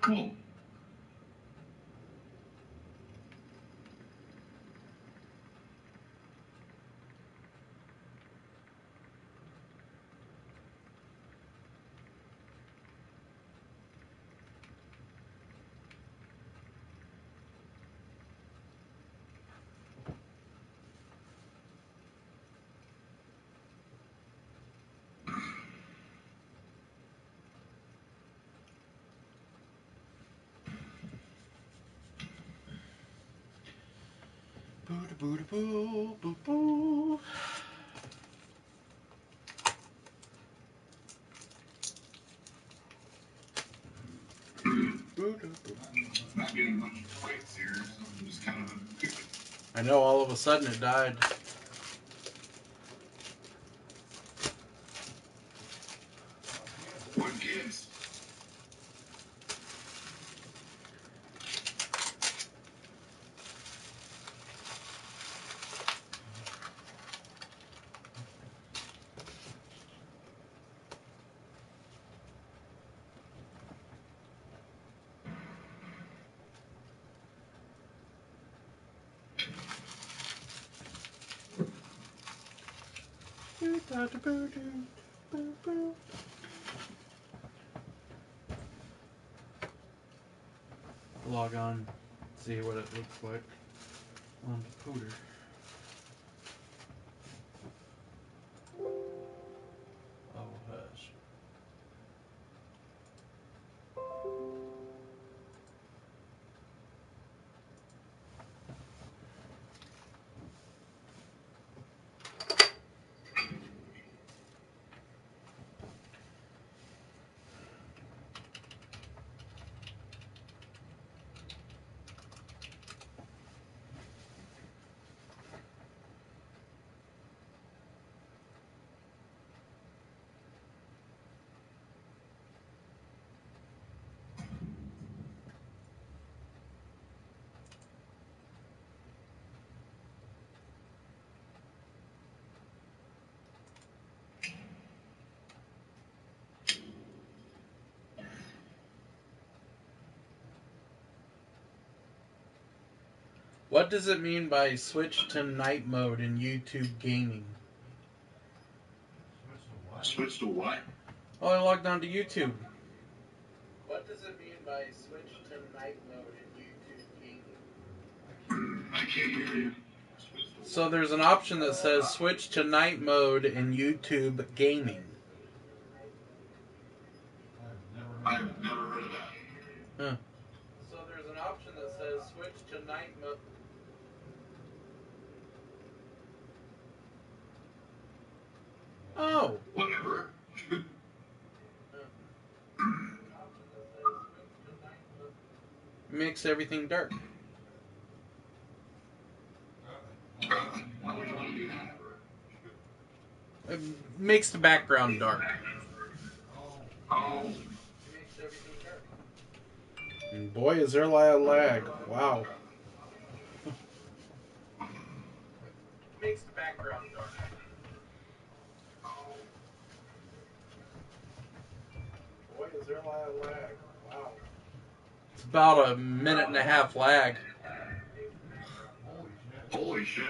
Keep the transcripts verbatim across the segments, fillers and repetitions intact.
Cool. Boo boo boo boo boo. Not getting much plates here, so I'm just kind of. I know all of a sudden it died. What gives? Log on, see what it looks like on the Pooter. Oh, hush. What does it mean by switch to night mode in YouTube gaming? Switch to what? Oh, I logged on to YouTube. What does it mean by switch to night mode in YouTube gaming? I can't hear you. So there's an option that says switch to night mode in YouTube gaming. I've never heard of that. Huh. So there's an option that says switch to night mode. Oh. Whatever. Makes everything dark. Why would you want to do that? It makes the background dark. Oh. Makes everything dark. And boy, is there a lot of lag. Wow. Makes the background dark. Boy, is there a lot of lag. Wow. It's about a minute and a half lag. Holy shit.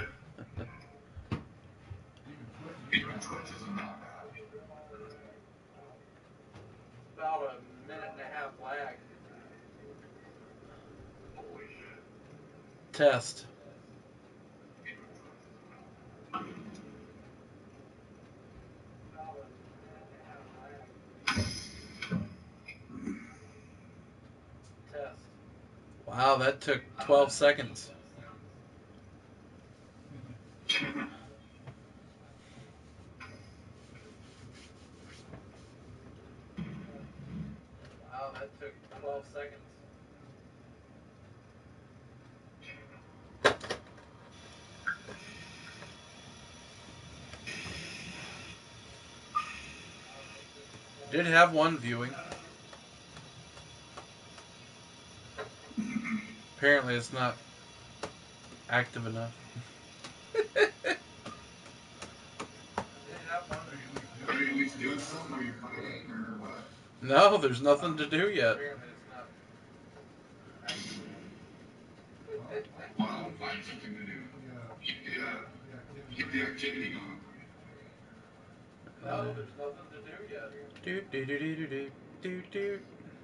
Even Twitch isn't that bad. About a minute and a half lag. Holy shit. Test. Test. Wow, that took twelve seconds. Wow, that took twelve seconds. Did have one viewing. Apparently it's not active enough. Are you at least doing something? Are you playing or what? No, there's nothing to do yet. Well, find something to do. Yeah. Keep the activity going. No, there's nothing to do yet. Do do do do do do do.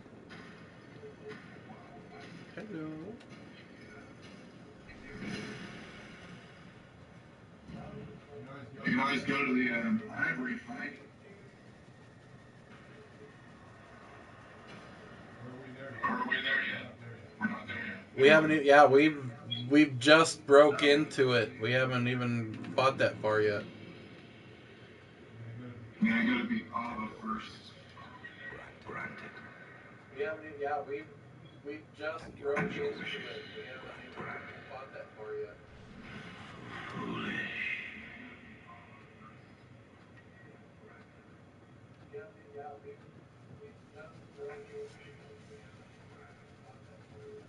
Hello. You can always go to the um, library, Frank. Or are we there yet? We're not there yet. We haven't. e- Yeah, we've we've just broke into it. We haven't even fought that far yet. Yeah, I gotta beat Ava first. Granted. We haven't even, yeah, we've, we've just broke into it. We haven't even fought that far yet. Foolish. Yeah, yeah, we've, we've just broke into it. We haven't even fought that far yet.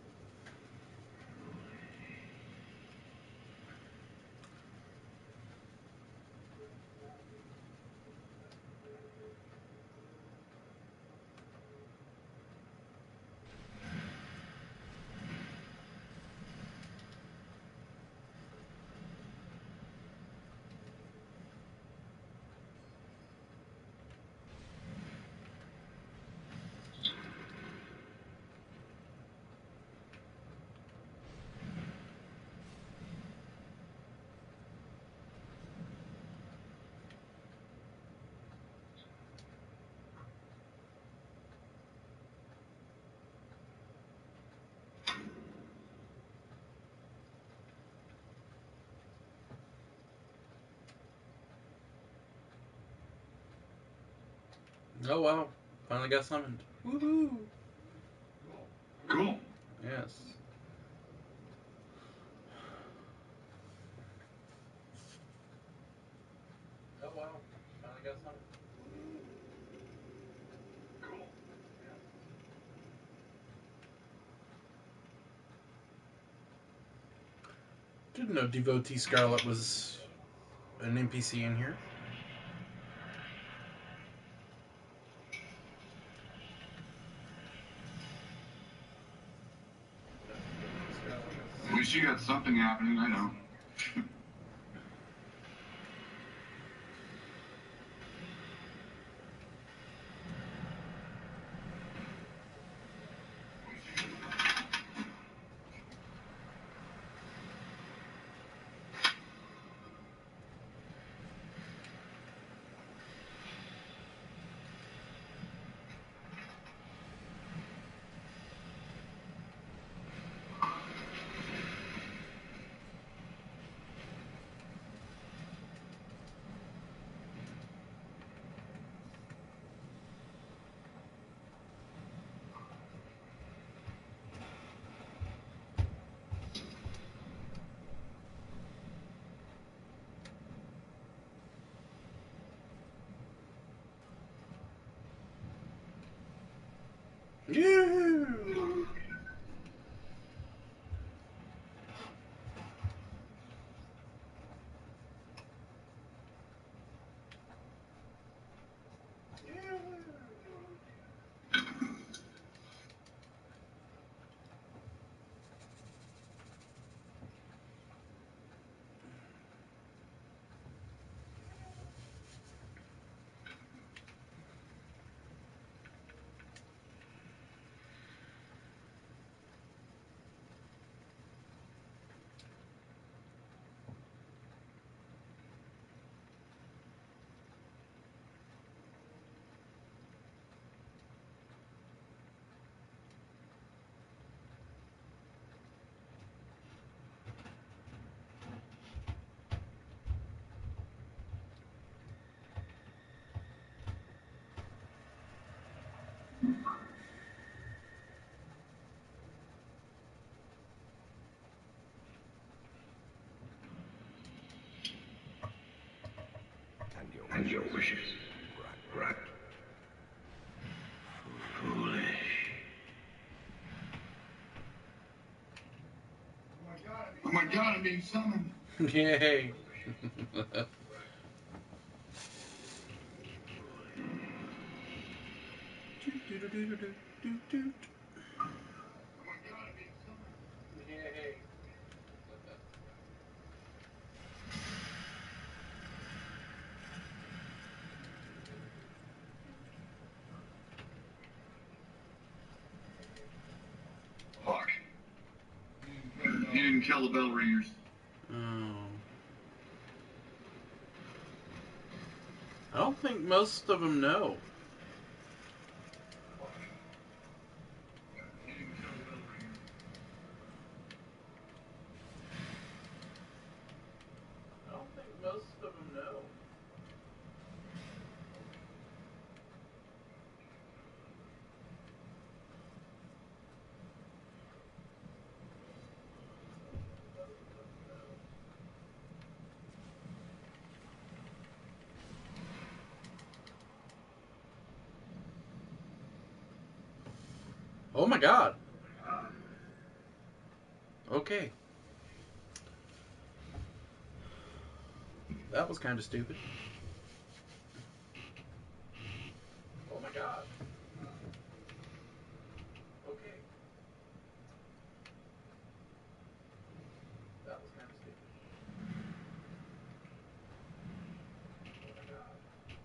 Oh wow! Finally got summoned. Woohoo! Cool. Yes. Oh wow, finally got something. Cool. Didn't know Devotee Scarlet was an N P C in here. At least you got something happening, I know. Yeah. And your wishes. Right. Foolish. Oh my god, I'm being summoned. Yay! Oh my god, I'm being summoned. Yay. and Calabell Ringers. Oh. I don't think most of them know. I don't think most of them know. Oh my god. Okay. That was kind of stupid. Oh my god. Okay. That was kind of stupid. Oh my god.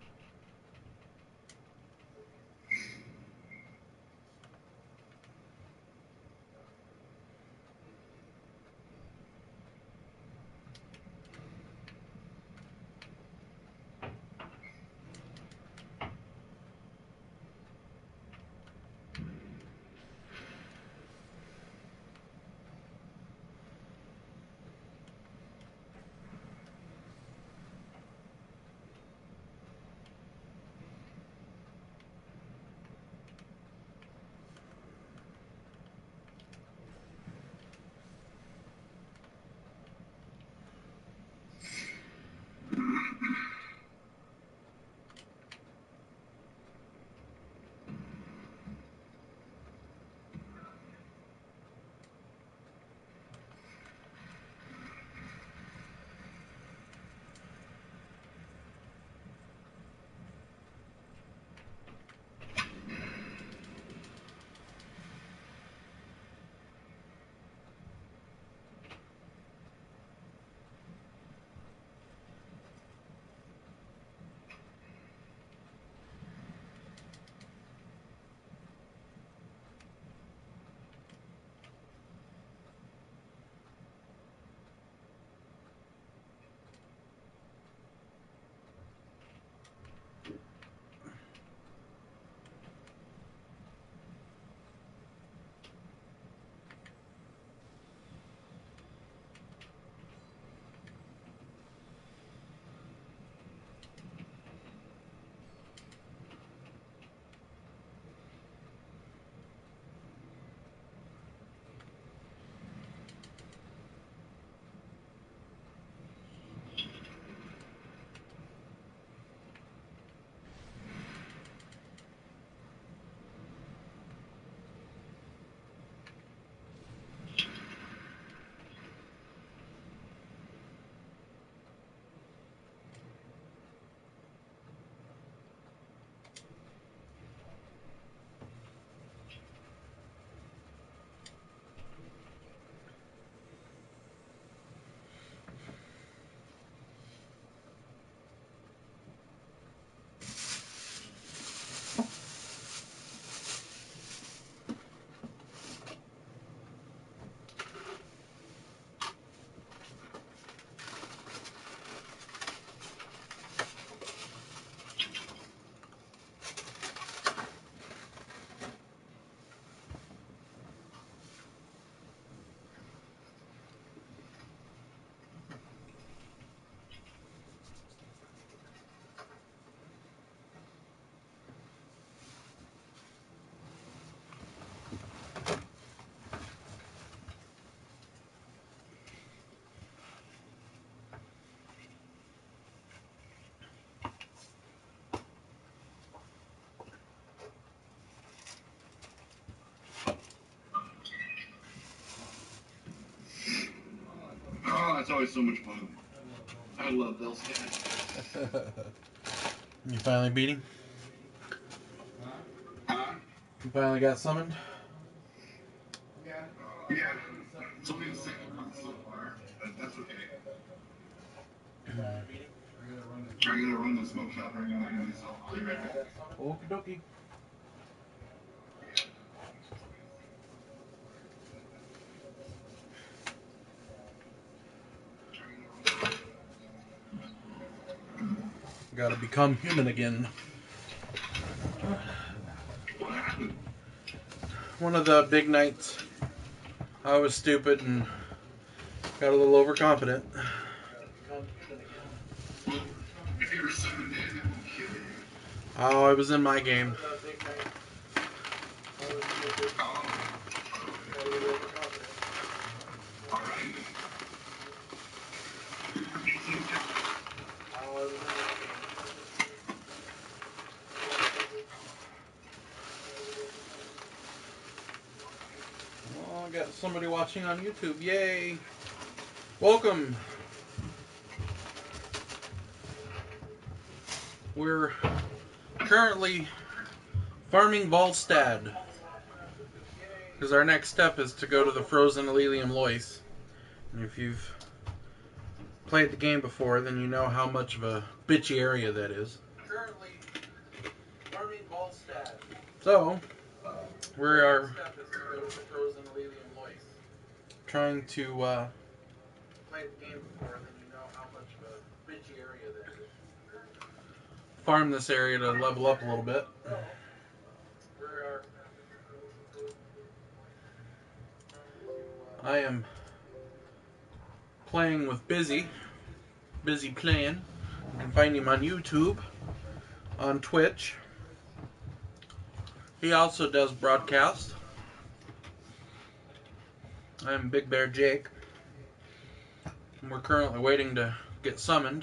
Oh, that's always so much fun. I love Bill's dad. You finally beat him? Huh? You finally got summoned? Yeah. It's only the second one so far, but that's okay. I'm gonna run the smoke shop right now myself. I'll be right back. Okie dokie. Gotta become human again. One of the big nights, I was stupid and got a little overconfident. Oh, I was in my game. Oh, I got somebody watching on YouTube. Yay! Welcome. We're currently farming Volstad, because our next step is to go to the frozen Elelium Lois. And if you've played the game before, then you know how much of a bitchy area that is. Currently farming Volstad. So, we are trying to uh, play the game before, then you know how much of a bitchy area that is. Farm this area to level up a little bit. I am playing with Busy. Busy Playing. You can find him on YouTube, on Twitch. He also does broadcast. I'm Big Bear Jake. And we're currently waiting to get summoned.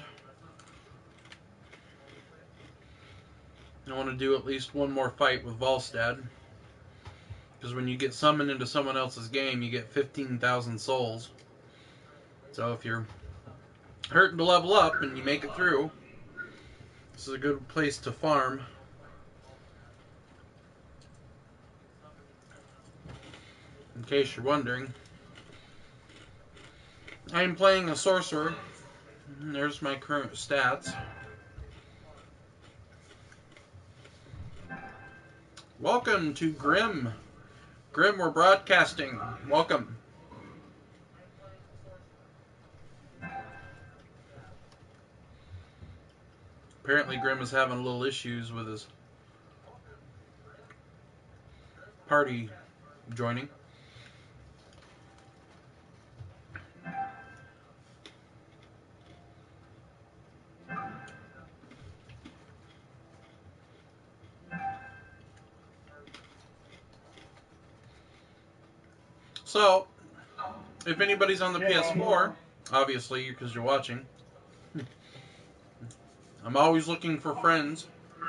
I want to do at least one more fight with Volstad. Because when you get summoned into someone else's game, you get fifteen thousand souls. So if you're hurting to level up and you make it through, this is a good place to farm. In case you're wondering, I'm playing a sorcerer. There's my current stats. Welcome to Grim. Grim, we're broadcasting. Welcome. Apparently Grim is having a little issues with his party joining. So, if anybody's on the P S four, obviously, because you're watching, I'm always looking for friends.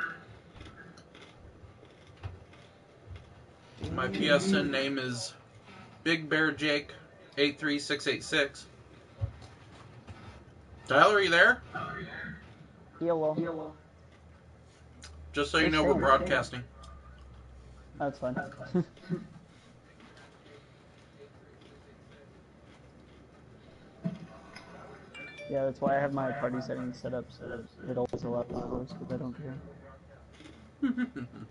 My P S N name is Big Bear Jake eight three six eight six. Tyler, are you there? Hello. Just so you know, we're broadcasting. That's fine. Yeah, that's why I have my party settings set up so that it always allows voice, because I don't care.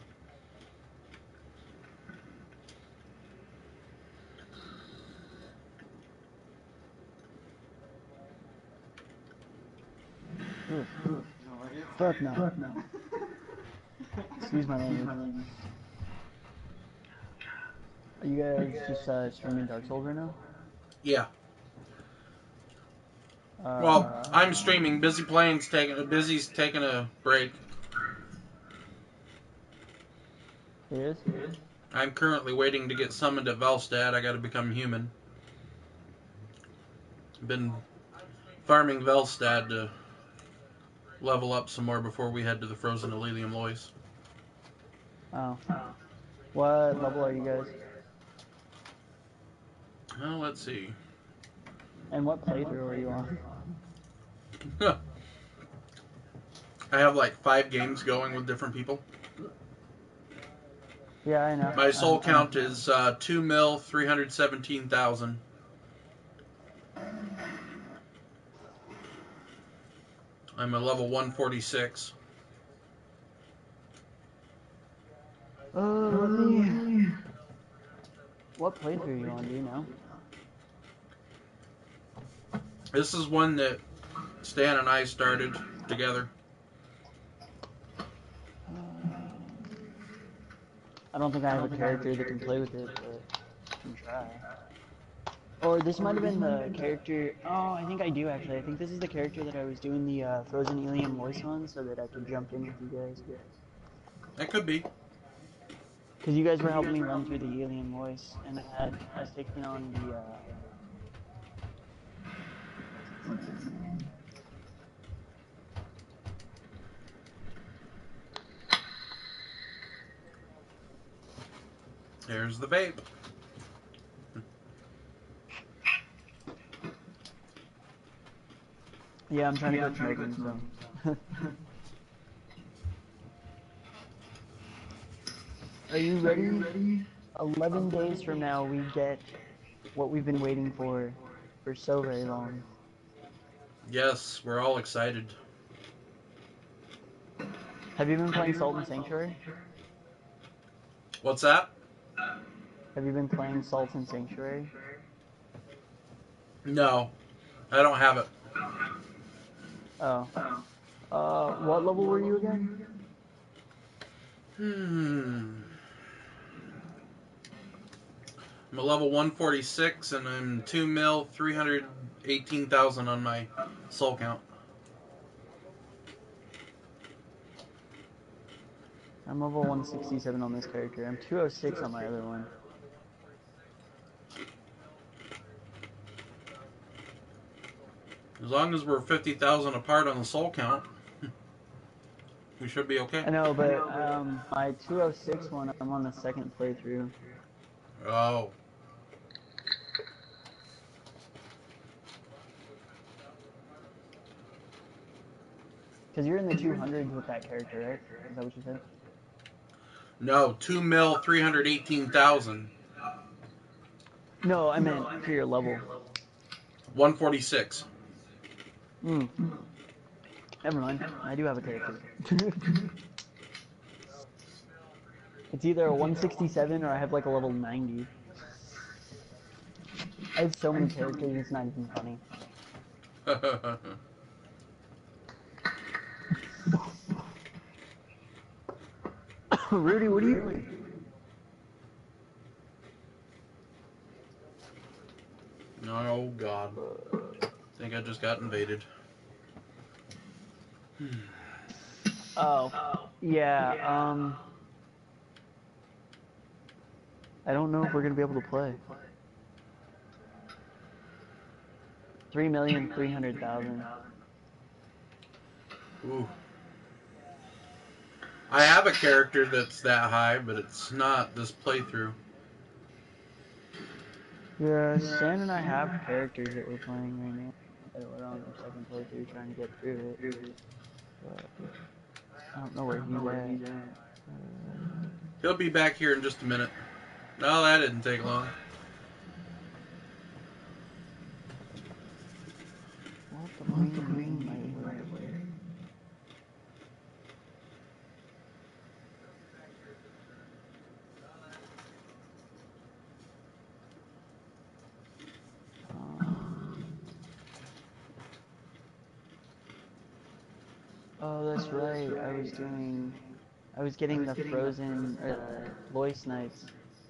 Fuck no. Fuck no. Excuse my language. Are you guys just uh, streaming Dark Souls right now? Yeah. Uh, Well, I'm streaming. Busy Playing's taking. Busy's taking a break. It is? I'm currently waiting to get summoned at Volstad. I got to become human. Been farming Volstad to level up some more before we head to the frozen Elelium Lois. Oh. What level are you guys? Well, let's see. And what playthrough are you on? I have like five games going with different people. Yeah, I know. My soul I'm, count I'm... is uh, two mil three hundred seventeen thousand. I'm a level one forty-six. Uh, let me... What playthrough are you on? Do you know? This is one that Stan and I started together. I don't think I have a character that can play with it, but I can try. Or this might have been the character. Oh, I think I do actually. I think this is the character that I was doing the uh, Frozen Ilium voice on, so that I could jump in with you guys. That could be. Because you guys were helping me run through the Ilium voice, and I had I was taking on the. Uh, what's his name? Here's the vape. Yeah, I'm trying to quit smoking, so. Are you ready? Eleven days from now, we get what we've been waiting for for so very long. Yes, we're all excited. Have you been playing Salt and Sanctuary? What's that? Have you been playing Salt and Sanctuary? No, I don't have it. Oh. Uh, what level were you again? Hmm. I'm a level one forty-six, and I'm two mil, three hundred eighteen thousand on my soul count. I'm level one sixty-seven on this character. I'm two oh six on my other one. As long as we're fifty thousand apart on the soul count, we should be okay. I know, but um, my two oh six one, I'm on the second playthrough. Oh. Because you're in the two hundreds with that character, right? Is that what you said? No, two mil, three hundred eighteen thousand. No, I meant for your level. one forty-six. Hmm. Never mind. I do have a character. It's either a one sixty-seven or I have like a level ninety. I have so many characters, it's not even funny. Rudy, what are you doing? Oh, God. I think I just got invaded. Oh. Yeah, um... I don't know if we're gonna be able to play. Three million, three hundred thousand. Ooh. I have a character that's that high, but it's not this playthrough. Yeah, Stan and I have characters that we're playing right now. That we're on our second playthrough trying to get through it. But I don't know where he's at. Uh, He'll be back here in just a minute. No, that didn't take long. what the green mean, my word? Oh, that's right. I was doing. I was getting the frozen or the Lois Knights.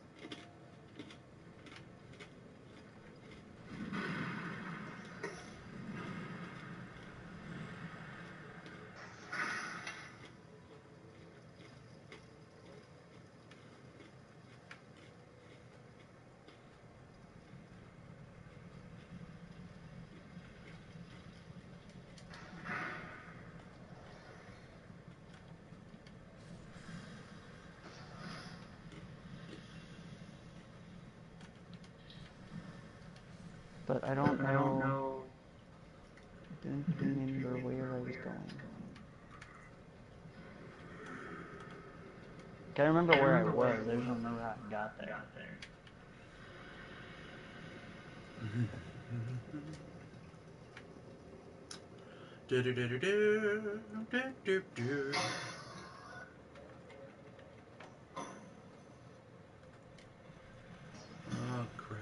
But I don't know. I don't know. I didn't remember where I was going. Can't remember where I was. I just don't remember how I got there. Do do do do do do do do. Oh crap!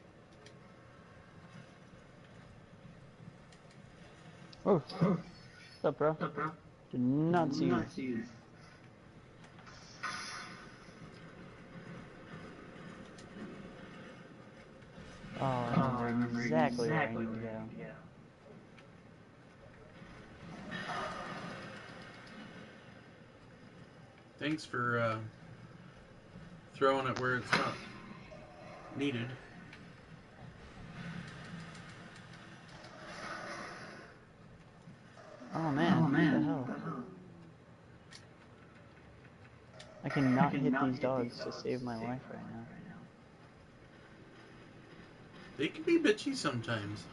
Oh. What's up, bro? Did not see you. Oh, I remember exactly where I need to go. Thanks for uh, throwing it where it's not needed. Oh man, oh, man. What the hell? I cannot hit these dogs to save my life right now. They can be bitchy sometimes.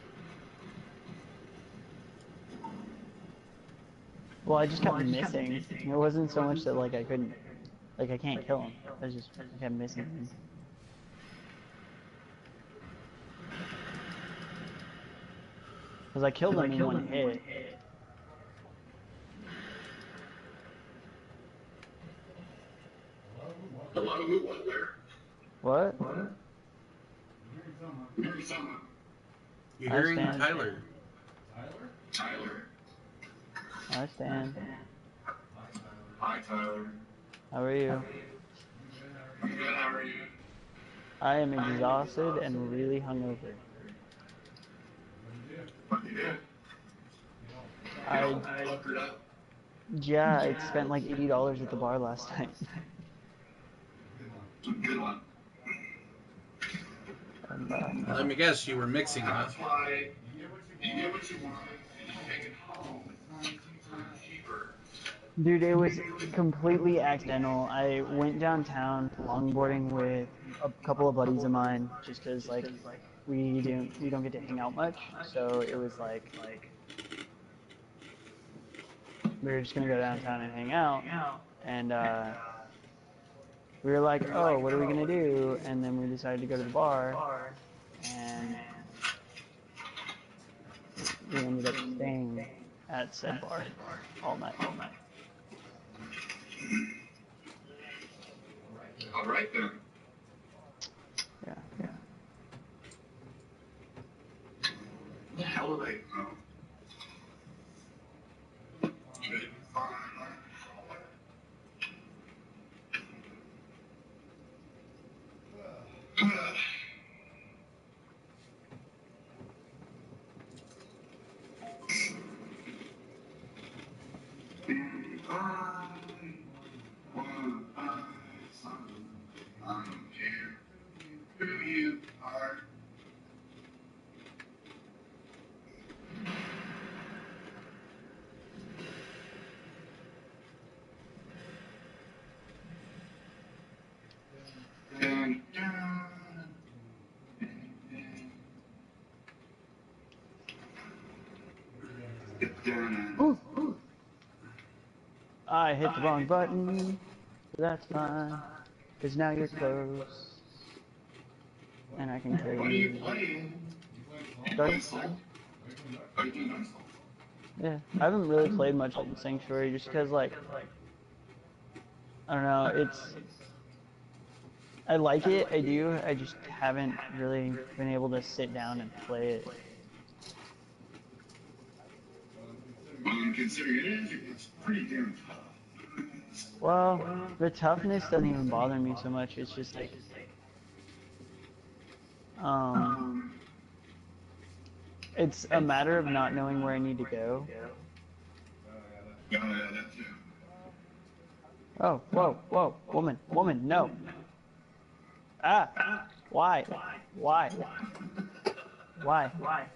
Well, I just kept missing. It wasn't so much that like I couldn't, like I can't kill him. I was just I kept missing him. Because I killed him in one hit. Hello, who was there? What? Here's someone. You're I hearing stand. Tyler. Tyler. I stand. Hi, Tyler. How are you? I'm good, how are you? I am exhausted and really hungover. What you did? I I looked it up. yeah, I spent like eighty dollars at the bar last night. Good one. And, uh, Let me guess, you were mixing that. That's why you get what you want and you take it home. It's cheaper. Dude, it was completely accidental. I went downtown longboarding with a couple of buddies of mine, just because like we don't we don't get to hang out much. So it was like like we were just gonna go downtown and hang out, and uh, we were like, oh, what are we gonna do? And then we decided to go to the bar, and we ended up staying at said bar all night. All night. All right then. Yeah, yeah. The hell are they? Oh. Good. Fine. I don't care who you are. Dun, dun. Dun. Ooh, ooh. I hit the wrong button. That's fine. Cause now you're close. And I can kill What are you you. playing? Sorry? Pencil? Are you doing pencil? Yeah. I haven't really played much of Sanctuary just because, like, I don't know, it's. I like it, I do, I just haven't really been able to sit down and play it. Well, considering it is, it's pretty damn tough. Well, the toughness doesn't even bother me so much, it's just like. Um. It's a matter of not knowing where I need to go. Yeah, yeah, that too. Oh, whoa, whoa, woman, woman, no. Ah, why? Why? Why?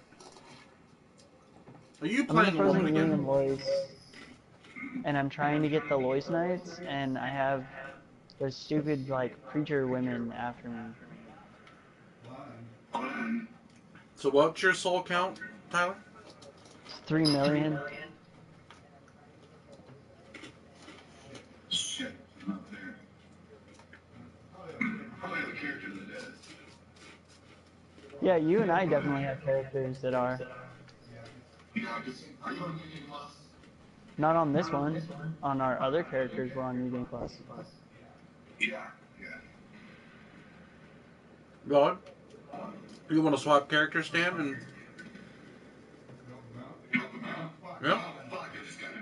Are you I'm in the playing Frozen Woman again? Helium Lois, and I'm trying to get the Lois Knights, and I have those stupid, like, preacher women after me. So what's your soul count, Tyler? Three million. Shit, I'm not there. Probably have a character that does. Yeah, you and I definitely have characters that are. Yeah, just, are you on Union Plus? Not on this one. On our other characters, we're on New Game Plus. Yeah, yeah. God? You want to swap characters, Stan? And Help him out? yeah. Oh, fuck, I just got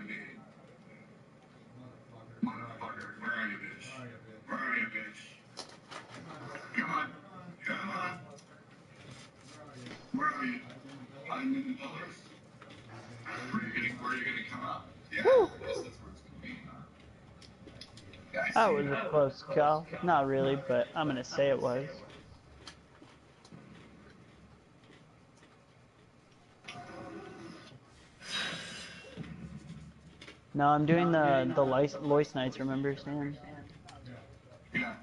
million dollars. Where are you gonna, where are you gonna come up? Yeah, Woo! I guess that's where it's gonna be. Huh? Yeah, I That see was a that. close call. Not really, but I'm gonna say it was. No, I'm doing the the Lois, Lois Knights. Remember, Stan? Yeah.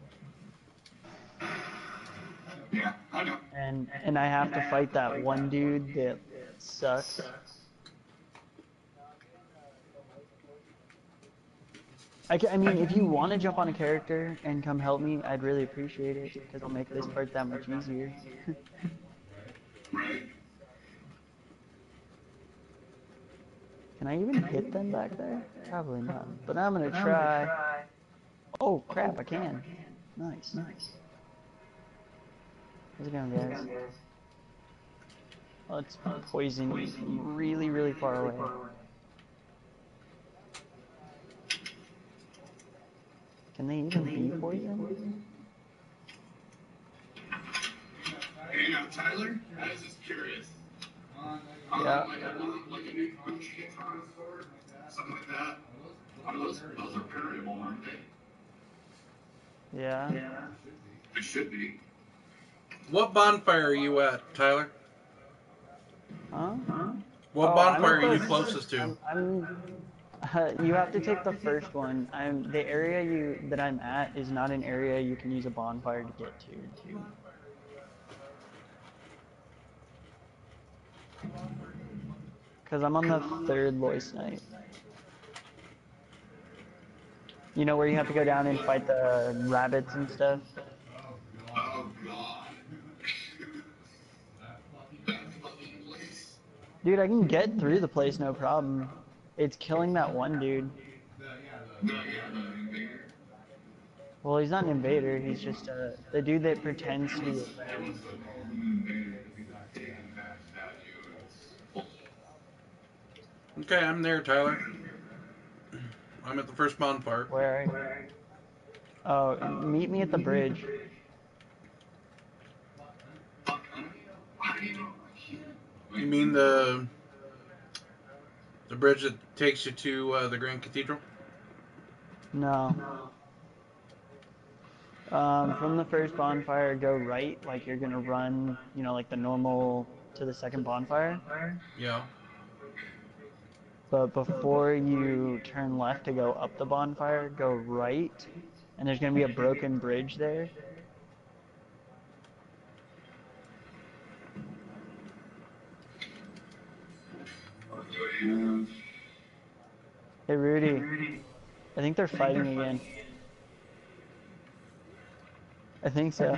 Yeah, I know. And and I have to fight that one dude that sucks. I, ca- I mean, if you want to jump on a character and come help me, I'd really appreciate it because it'll make this part that much easier. Right. Can I even hit them back there? Probably not. But I'm gonna try. Oh crap! I can. Nice. How's it going, guys? Oh, it's poisoning from really, really far away. Can they even be poisoned? Hey, now, Tyler, I was just curious. Um, Yeah. like a, like a new country, something like that. Are those, those are variable, aren't they? Yeah. They should be. What bonfire are you at, Tyler? Huh? What Oh, I'm bonfire at are you the- closest to? I'm, I'm uh, you have to take the first one. I'm the area you that I'm at is not an area you can use a bonfire to get to. Cause I'm on the third Lois Knight. You know where you have to go down and fight the rabbits and stuff? Oh, God. That fucking place. Dude, I can get through the place no problem. It's killing that one dude. The, yeah, the invader. Well, he's not an invader. He's just uh, the dude that pretends to be. It was to call him an invader because he's a big and fat statue. And it's Okay, I'm there, Tyler. I'm at the first bonfire. Where are you? Oh, meet me at the bridge. fuck, how do you know? You mean the the bridge that takes you to uh, the Grand Cathedral? No. Um, from the first bonfire, go right, like you're gonna run, you know, like the normal to the second bonfire. Yeah. But before you turn left to go up the bonfire, go right, and there's gonna be a broken bridge there. Hey Rudy, I think they're fighting again. I think so.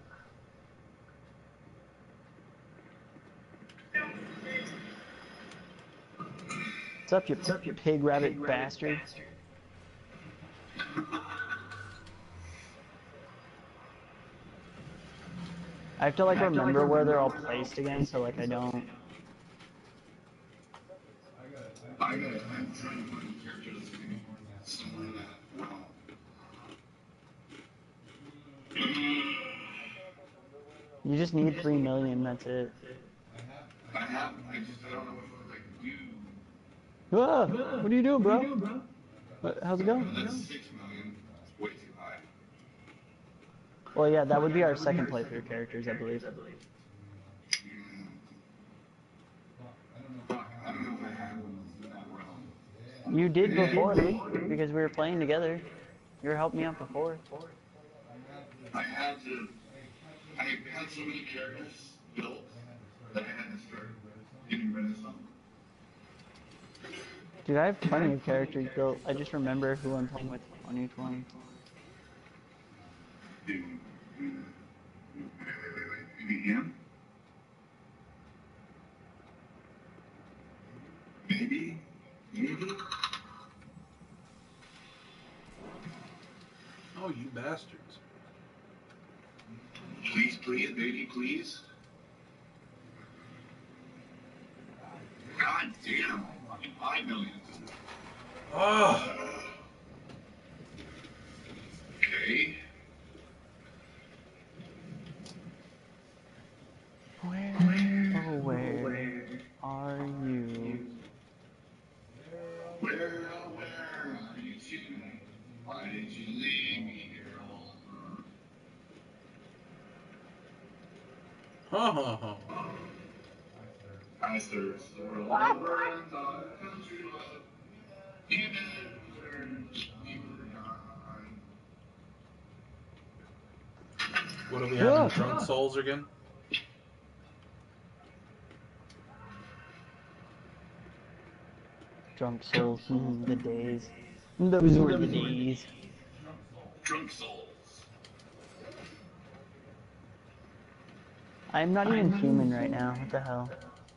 What's up, you, you pig rabbit bastard? I have to like remember where they're all placed again, so like I don't. I gotta, I'm trying to find a character that's gonna be somewhere that well. You just need three million. That's it. I have, I just, I don't know what I can do. Ah, what are you doing, bro? What, how's it going? That's six million. It's way too high. Well, yeah, that would be our second playthrough characters, I believe. Fuck, I don't know if I have one in that realm. You did before, because we were playing together. You were helping me out before. I had to, I had so many characters built that I had to start getting rid of some. Dude, I have plenty of characters built. I just remember who I'm playing with on each one. Dude, wait, wait, wait, wait, maybe him? Maybe? Maybe? Oh, you bastards. Please, please, baby, please. God damn, fucking five million. Oh, Okay. Where? Oh, where? Why did you leave me here all alone? Ha ha ha. I searched the world over and thought I found true love. You never returned, you were gone. What are we having? Drunk souls again? Drunk souls, mm, the days. Those were the days. Drunk souls. I'm not even human right now. What the hell?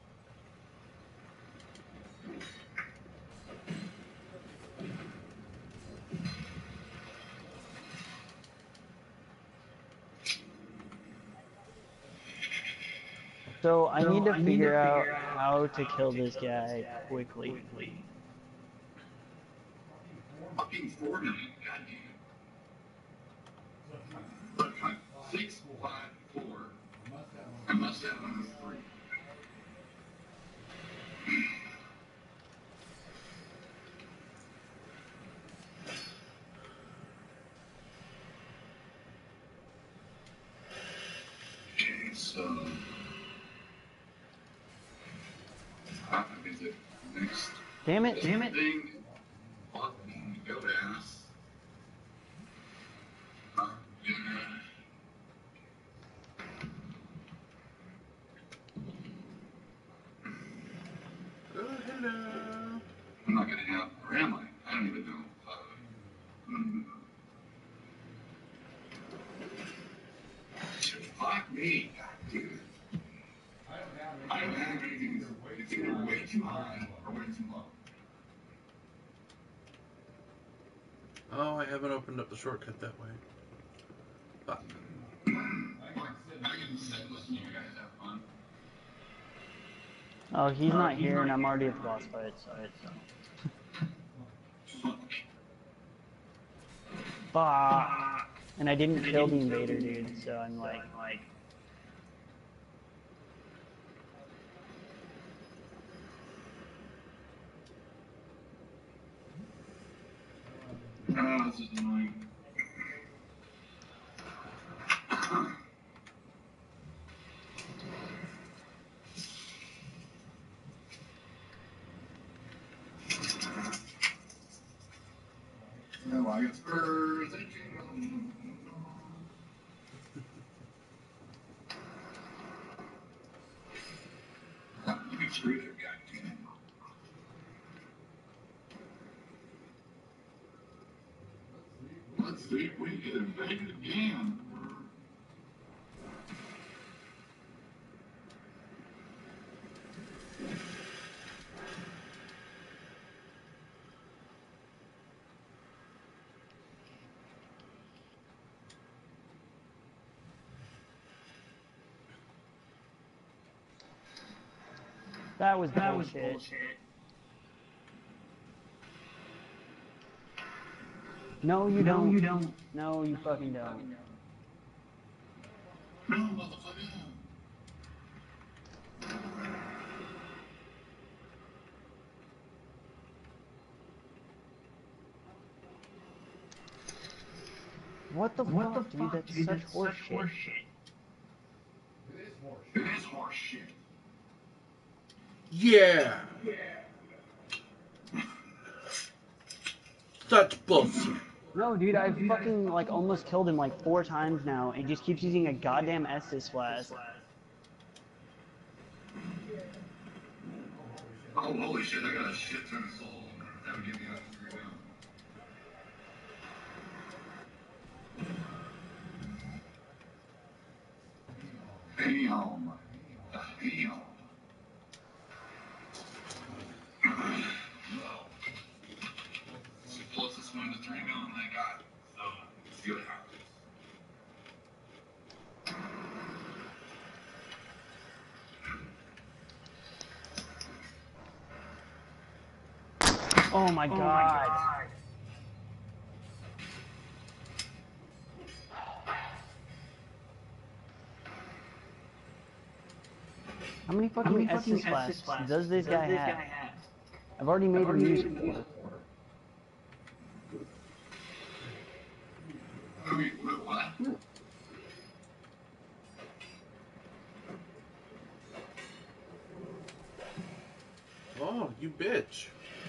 So I need to figure out how to kill this guy quickly. Fucking four million, goddamn. But I'm six, five, four. I must have number three. Okay, so. How is it next? Damn it! Damn it! Thing. Fucking goat ass. Huh? Yeah. Oh, hello. I'm not gonna have, or am I? I don't even know. Uh, mm. Fuck me, dude. I don't have anything. It's either way too high or way too low. Oh, I haven't opened up the shortcut that way. Fuck. I can sit and listen to you guys have fun. Oh, he's not here, and I'm already at the boss fight. So Fuck. fuck. And I didn't kill the invader, dude. So I'm like, like. Oh, this is annoying. No, I got spurs. You can screw there, goddamn. Let's see if we get invaded again. That was that was bullshit. No, you No, don't. you don't. No, you fucking don't. No, motherfucker. What the What fuck, the dude? fuck, That's dude? such That's horse such shit. horse shit. It is horse shit. Yeah! Such bullshit. No, dude, I've fucking like almost killed him like four times now, and he just keeps using a goddamn Estus flask. Oh, holy shit, I got a shit ton of soul. That would get me out of three down. Damn. Damn. Well, it's the closest one to three million I got. So, let's see what happens. Oh my god. Oh my god. How many fucking, How many fucking Estus flasks flasks does this guy this have? guy have? I've already made I've already him made use him use four. bitch.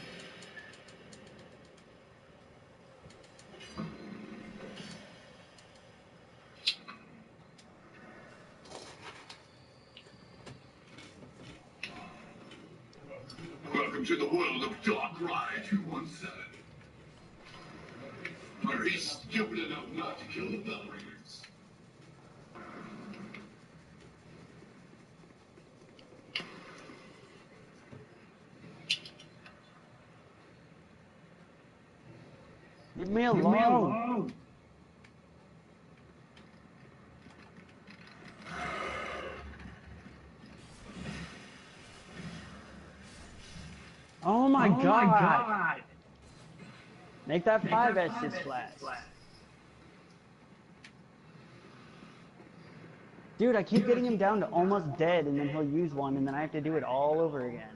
Welcome to the world of Darkrai two one seven. Where he's stupid enough not to kill the Bellringers. Leave me alone. Oh my, Oh god. my god! Make that Make five that Estus five flash. flash. Dude, I keep getting him down to almost dead, and then he'll use one, and then I have to do it all over again.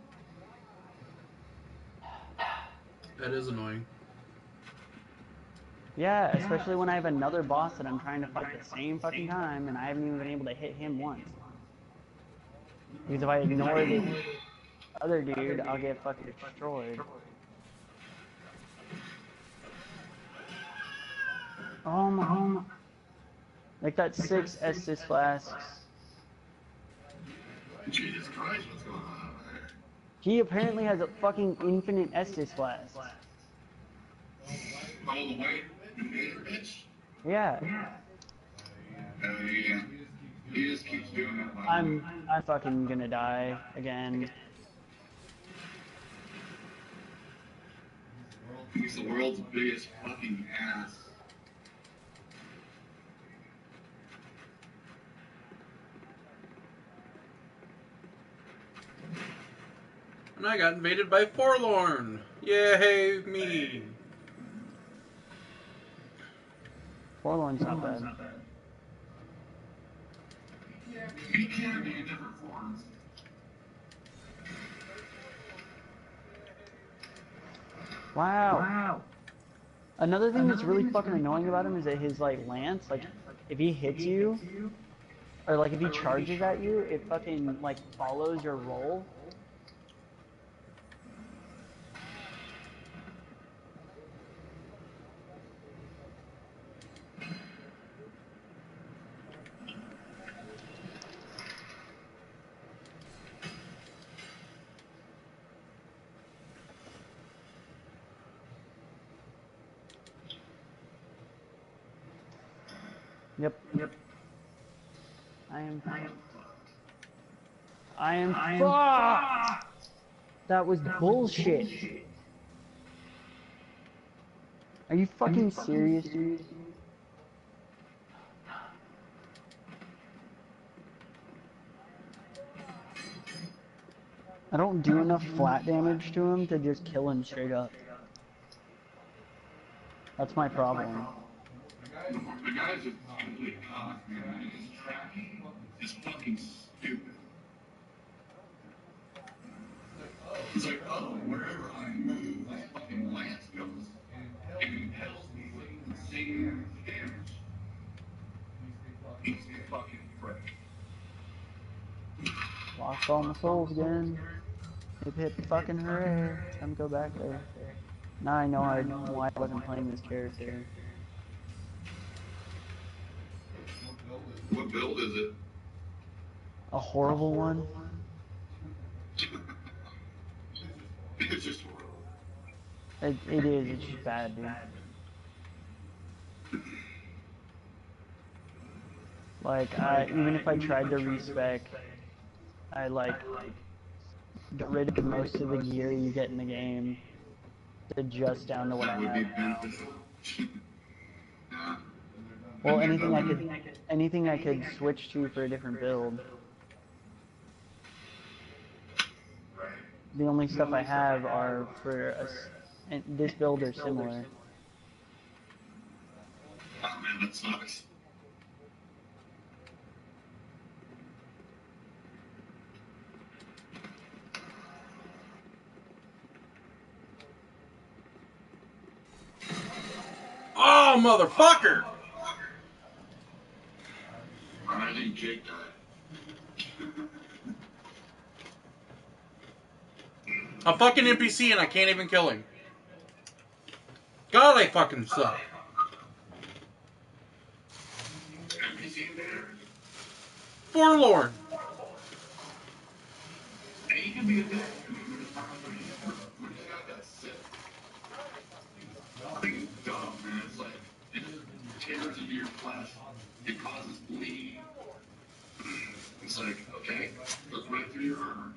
That is annoying. Yeah, especially when I have another boss that I'm trying to fight the same fucking time, and I haven't even been able to hit him once. Because if I ignore this other dude, I'll get fucking destroyed. Oh my, oh my. Like that six Estus flasks. Jesus Christ, what's going on over there? He apparently has a fucking infinite Estus flask. Oh, the white invader bitch? Yeah. Oh, yeah. He just keeps doing it. I'm, I'm fucking gonna die again. He's the world's biggest fucking ass. And I got invaded by Forlorn. Yay, me. Forlorn's not bad. He can be in different forms. Wow. Wow! Another thing that's really fucking annoying about him is that his, like, lance, like, if he hits you, or, like, if he charges at you, it fucking, like, follows your roll. Yep. Yep. I am I am. I am I am. fucked! That was bullshit. Bullshit. Are you fucking serious, dude? I don't do enough flat damage to him to just kill him straight up. That's my problem. The guy's just complete cock, man. His tracking is fucking stupid. He's like, oh, wherever I move, my fucking lance goes. And it impels me with insane damage. He's a fucking prick. Lost all my souls again. Hip hip fucking hooray. Time to go back there. Now I know I, why I wasn't playing this character. What build is it? A horrible one? It's just horrible. It, it is, it's just bad, dude. Like, I, even if I tried to respec, I like got rid of most of the gear you get in the game to just down to what I That would be have now. beneficial. Yeah. Well, anything I could, anything I could switch to for a different build. Right. The only stuff I have are for a, s- and this build or similar. Oh man, that sucks. Oh, motherfucker! I think Jake died. A fucking N P C and I can't even kill him. God, I fucking suck. N P C invader? Forlorn. And he can be a dick. I mean, there's not really when he's got that sit. Nothing dumb, man. It's like, it just tears into your flesh. It causes bleeding. It's like, okay, goes right through your armor.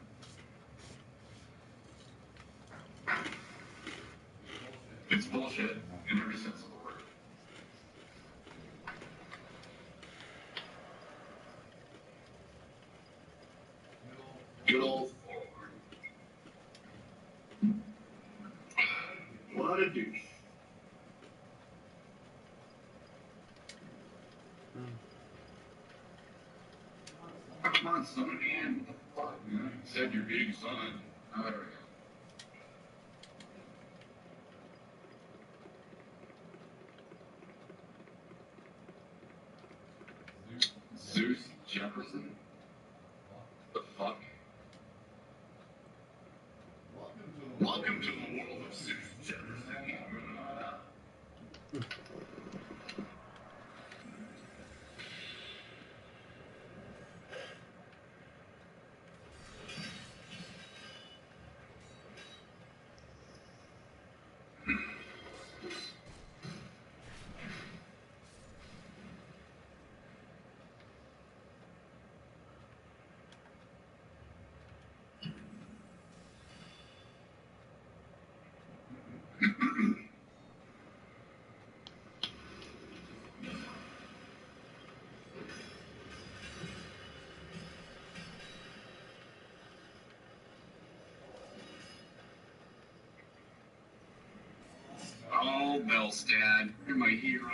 It's bullshit in every sense of the word. Good old Forward. What a douche. Come on, son, man. What the fuck, man? You said you're being son. Now there we go. Zeus Jefferson? The fuck? Welcome to the world of Zeus Jefferson. Oh, Belstad, you're my hero.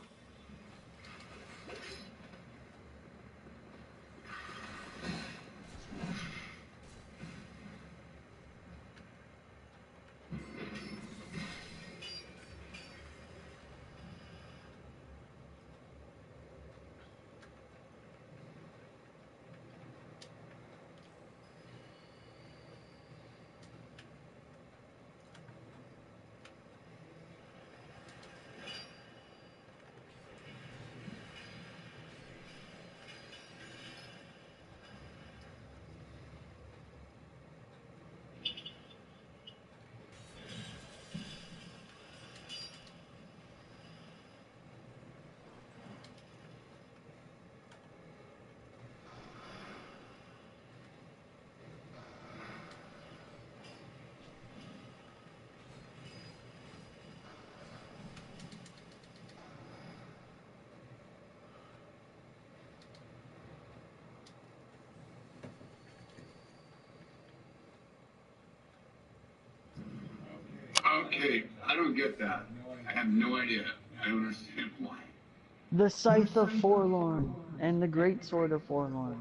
Okay, I don't get that. I have no idea. I don't understand why. The Scythe of Forlorn and the Great Sword of Forlorn.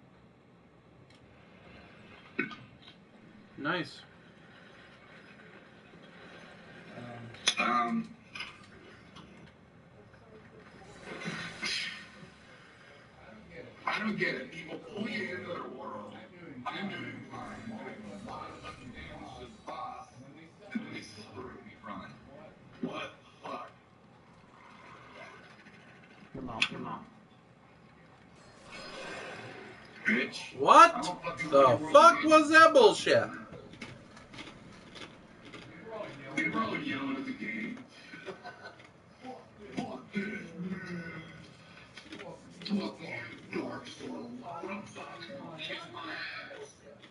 Nice. Um, I don't get it. People pull you into their world. I'm doing fine. I'm doing a lot of fucking damage to the boss. And then they separate me from it. What the fuck? Come on, come on. Bitch. What the fuck was that bullshit? They were all yelling at the game. Fuck this, man. Fuck you, Dark Soul. I'm fucking gonna kiss my ass.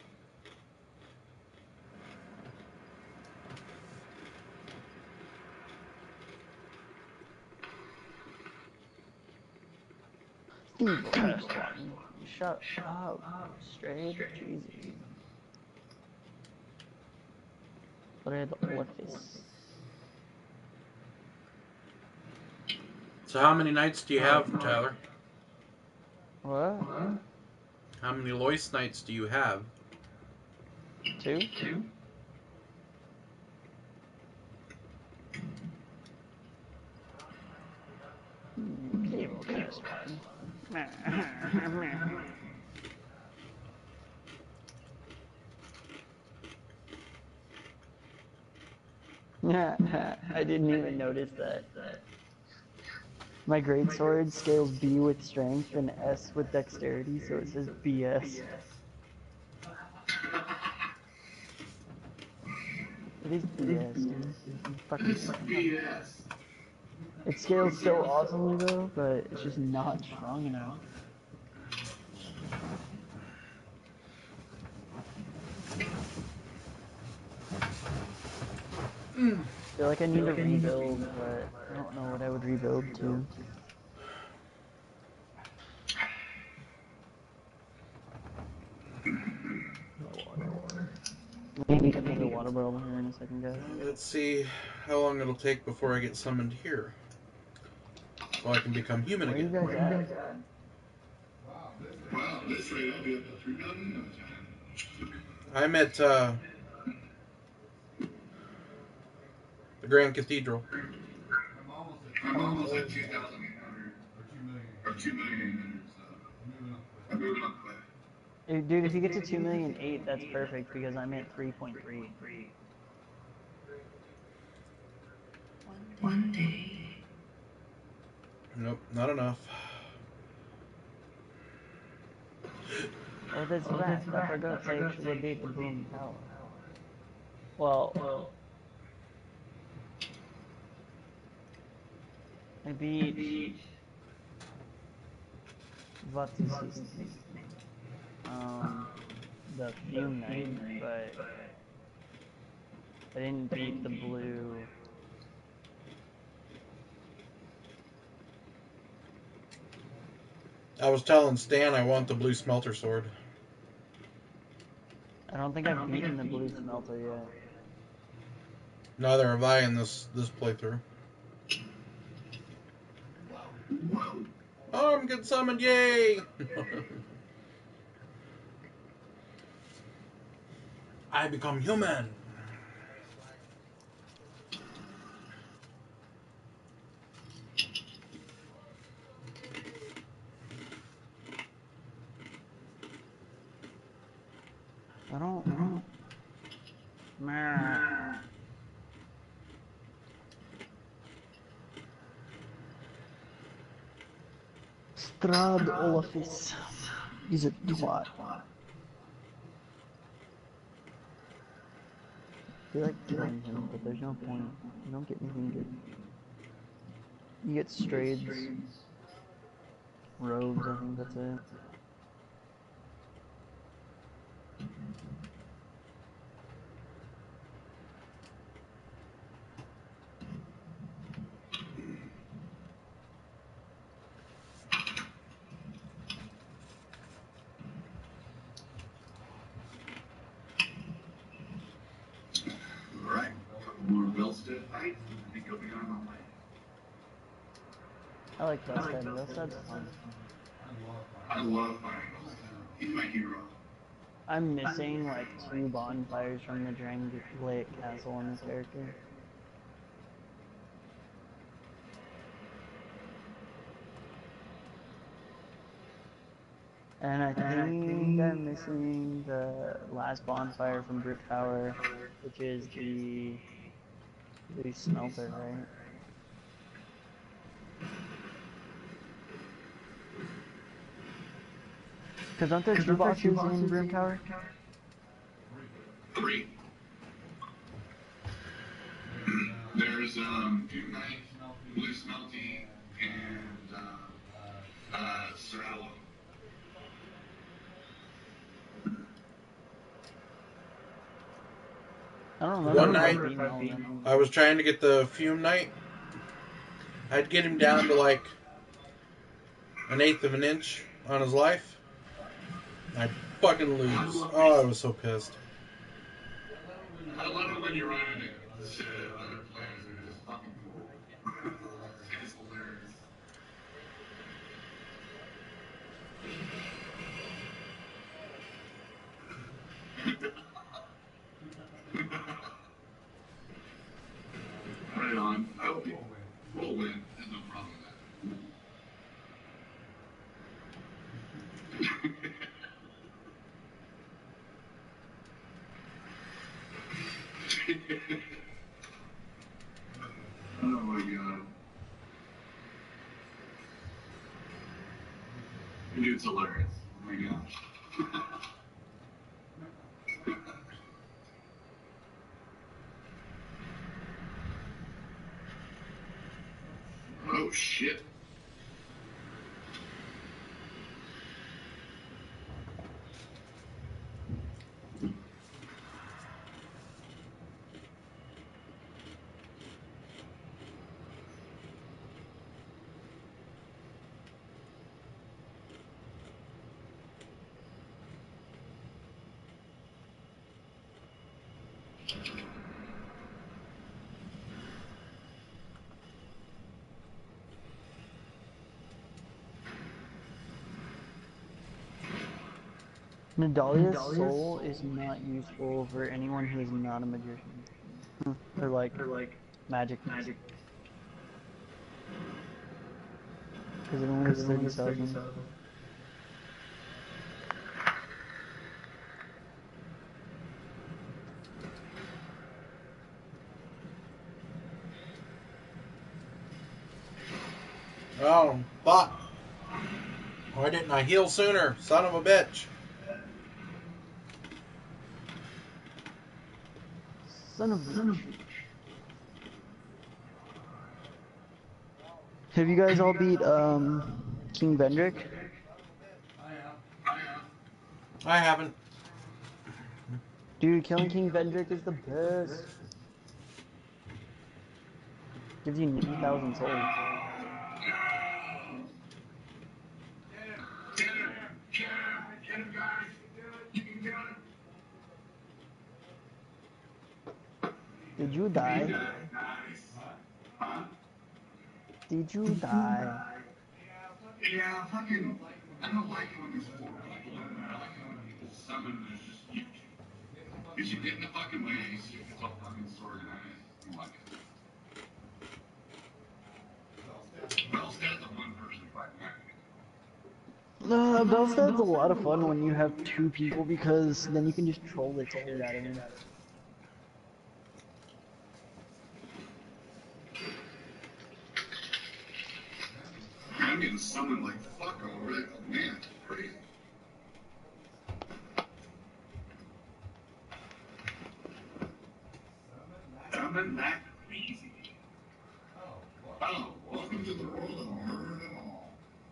Evil Cursed One. Shut up, Strayed. Jesus. Red Orifice. So how many nights do you have, Tyler? What? How many Lois nights do you have? Two? Two? Evil Cursed One. I didn't even notice that. My great sword scales B with strength and S with dexterity, so it says B S. It is B S, dude. I'm fucking It's B S. It scales so awesomely though, but it's just not strong enough. I feel like I need to rebuild, but I don't know what I would rebuild to. Maybe get another water bottle here in a second, guys. Let's see how long it'll take before I get summoned here. So I can become human Where are you again. guys at? Wow, this rate I'll be up to three million in no time. I'm at uh, the Grand Cathedral. I'm almost at two thousand eight hundred. Or two million eight hundred, so I'm moving up quick. Dude, dude, if you get to two million eight, that's perfect because I'm at three point three. One day. Nope, not enough. Oh, that's right. I forgot to actually beat the Boom Tower. Well, I beat. What is his name? Um, the Fume Knight, but I didn't beat the blue. I was telling Stan I want the blue smelter sword. I don't think I've beaten the blue smelter yet. Neither have I in this this playthrough. Oh, I'm getting summoned! Yay! I become human. I don't. I don't. Meh. Strad Olafis. He's a twat. I feel like killing him, but there's no point. You don't get anything good. You get straights, robes, I think that's it. Alright, more Velstead fight. I think I'll be on my way. I like Velstead. Velstead's fun. I love fighting Velstead. He's my hero. I'm missing like two bonfires from the Drangleic Castle on this character. And I think I'm missing the last bonfire from Brute Power, which is the blue smelter, right? Because aren't there two bosses in Broom Tower? Three. There's um, Doom Knight, Blue Smelty, and uh, uh, Sir Aloe. I don't remember. One night, being all of them. I was trying to get the Fume Knight. I'd get him down to like an eighth of an inch on his life. I'd fucking lose. Oh, I was so pissed. I love it when you run into shit other players are just fucking cool. It's hilarious. Right on. I hope you will win. There's no problem with that. Dude's hilarious. Oh my gosh. Oh shit. Nadalia's soul is not useful for anyone who is not a magician. or like, or like magic. Magic. Because it only has thirty thousand. Oh, fuck. Why didn't I heal sooner? Son of a bitch. Son of a bitch. Have you guys all beat um King Vendrick? I haven't. Dude, killing King Vendrick is the best. Gives you ninety thousand souls. Get him! Get him! Get him, guys! You can do it! Did you die? Nice. Huh? Did you die? Yeah, fucking. I don't like it when there's four people in there. I like it when people summon there's just you. Because you get in the fucking way, it's all fucking disorganized. You like it. Bellstead's a one person fight back. Uh, Belstad's a lot of fun when you have two people because then you can just troll the shit out of him. I'm getting summoned like fuck already. Man, it's crazy. Summon that crazy. Oh, welcome to the world of murder and all.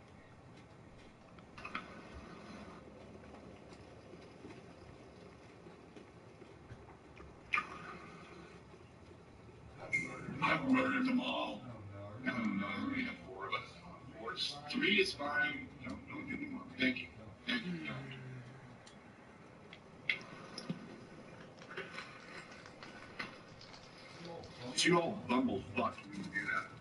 I've murdered them all. No, no, we have four of us. Four, three is fine. No, don't do anymore. Thank you. Thank you. You all bumble fuck when you do that.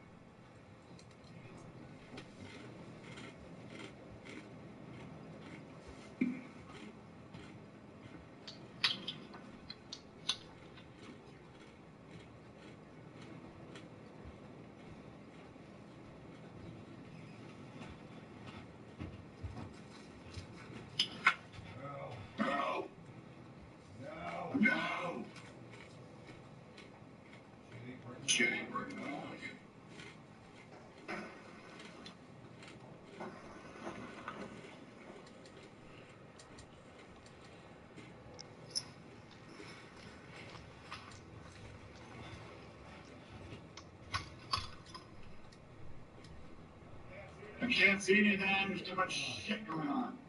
No. No. No. Shit ain't working out like it. I can't see anything. There's too much shit going on.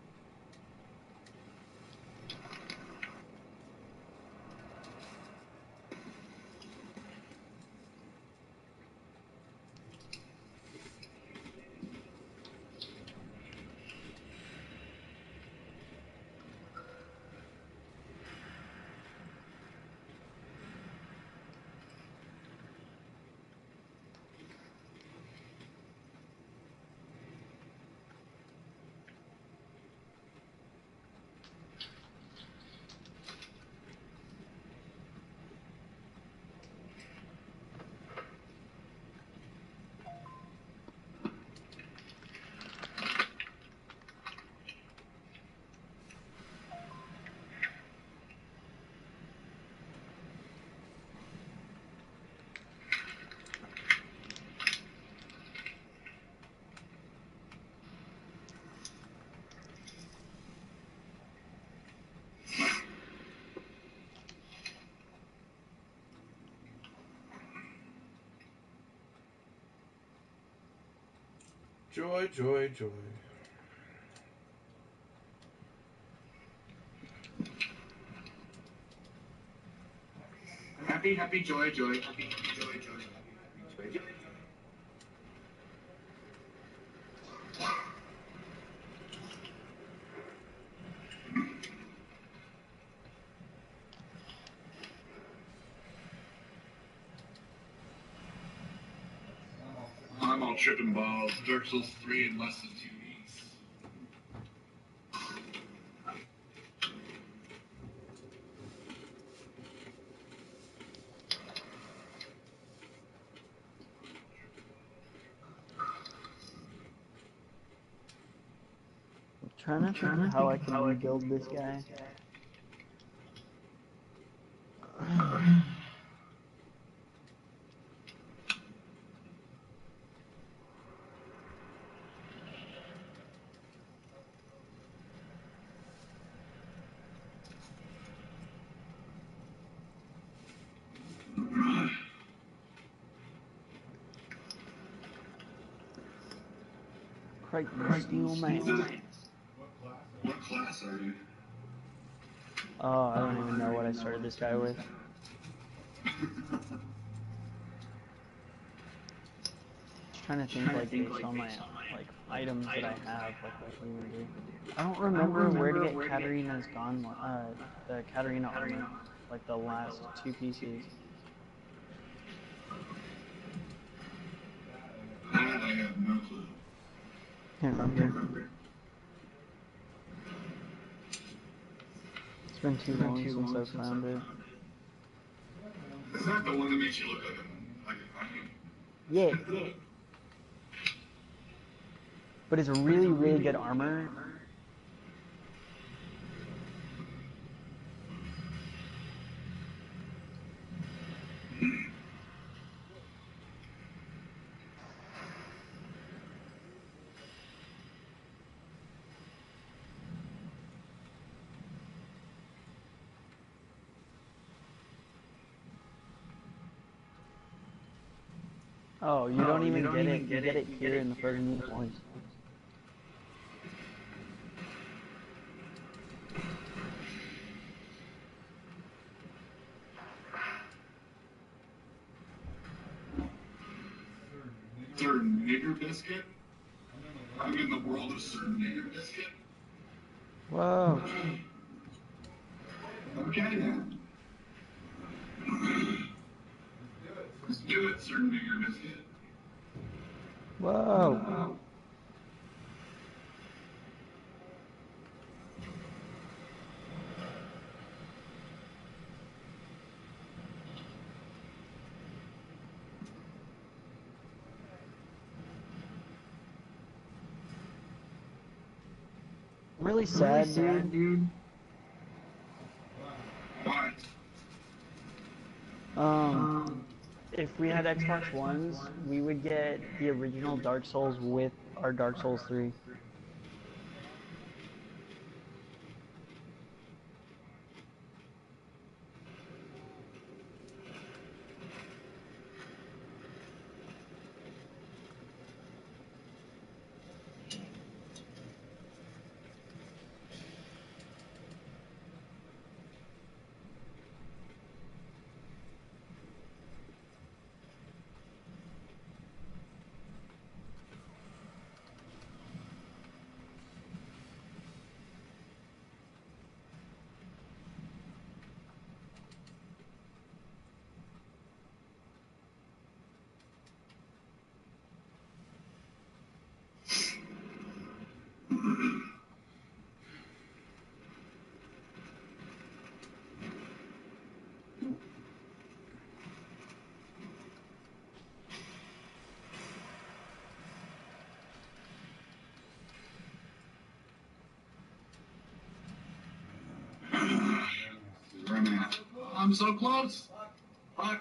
Joy, joy, joy. Happy, happy, joy, joy, happy, happy, joy, joy, happy, happy, joy, joy. I'm all tripping balls. Dark Souls three in less than two weeks. I'm trying to think of how I can rebuild this guy. Crichton Steel Man. What class are you? Oh, I don't even know what I started this guy with. Trying to think like based on my like items that I have, like what we would do. I don't remember where to get Katarina's gone, uh, the Katarina armor, like the last two pieces. That I have no clue. Can't remember. It's been too long since I've found it. Is that the one that makes you look like a, like a onion? Yeah. But it's a really, really good armor. Oh, you don't even get it. You get it here in the Frozen Voice. Sir Nigger Biscuit? I'm in the world of Sir Nigger Biscuit. Whoa. Okay then. Let's do it, Sir Nigger Biscuit. Whoa. Really sad, dude. dude. What? Um, if we had Xbox Ones, we would get the original Dark Souls with our Dark Souls three. I'm so close. Fuck.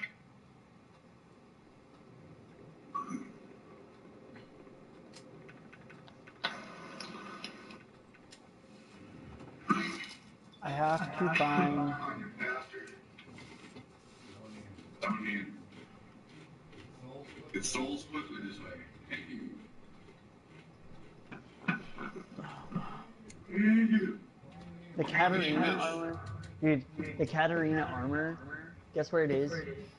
I have to find. Don't need. It's souls quickly this way. Thank you. The Katarina armor, dude. The Katarina armor. Guess where it is?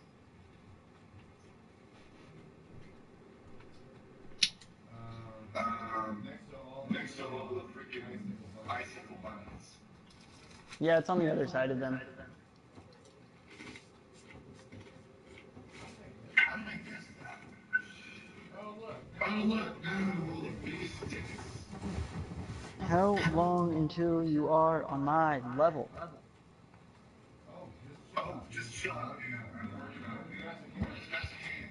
Um, next to all the freaking icicle buttons. Yeah, it's on the other side of them. How did I guess that? Oh look, now the biggest tickets. How long until you are on my level? Oh, just shut up. I'm working on it. That's a hand.